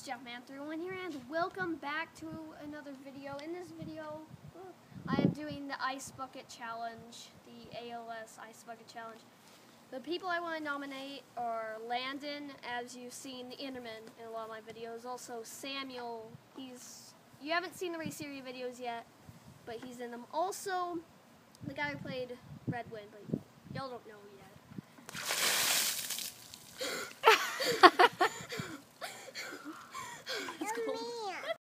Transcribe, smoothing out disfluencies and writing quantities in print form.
Jumpman31 here, and welcome back to another video. In this video, I am doing the Ice Bucket Challenge, the ALS Ice Bucket Challenge. The people I want to nominate are Landon, as you've seen the enderman in a lot of my videos. Also Samuel, you haven't seen the raceria videos yet, but he's in them. Also, the guy who played Red Wind,